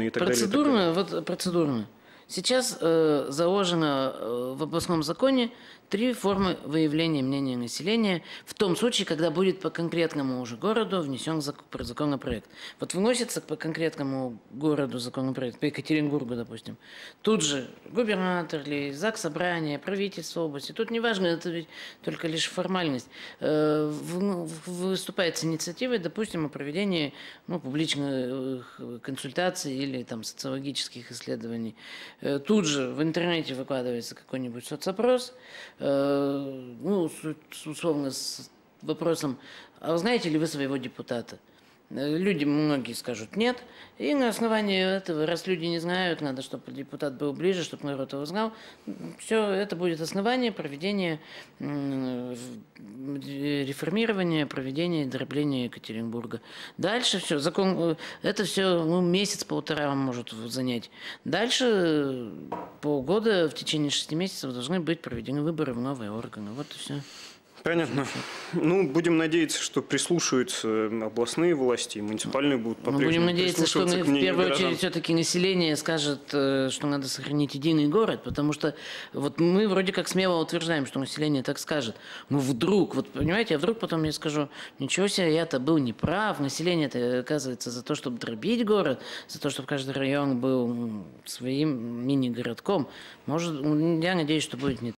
и так далее. Процедурно, вот процедурно. Сейчас заложено в областном законе 3 формы выявления мнения населения в том случае, когда будет по конкретному уже городу внесен законопроект. Вот выносится по конкретному городу законопроект, по Екатеринбургу, допустим, тут же губернатор или заксобрание, правительство области, тут не важно, это ведь только лишь формальность, выступает с инициативой, допустим, о проведении публичных консультаций или там социологических исследований. Тут же в интернете выкладывается какой-нибудь соцопрос, условно с вопросом, а знаете ли вы своего депутата? Люди многие скажут нет, и на основании этого, раз люди не знают, надо, чтобы депутат был ближе, чтобы народ его знал, все это будет основание проведения реформирования, проведения дробления Екатеринбурга. Дальше все, закон, это все месяц-полтора вам может занять. Дальше полгода, в течение 6 месяцев должны быть проведены выборы в новые органы. Вот и все. Понятно. Ну, будем надеяться, что прислушаются областные власти, и муниципальные будут по-прежнему будем надеяться, что прислушиваться к в мнению первую горожан. очередь все-таки население скажет, что надо сохранить единый город, потому что вот мы вроде как смело утверждаем, что население так скажет. Но вдруг, вот понимаете, а вдруг потом я скажу, ничего себе, я-то был неправ, население-то оказывается за то, чтобы дробить город, за то, чтобы каждый район был своим мини-городком. Может, я надеюсь, что будет не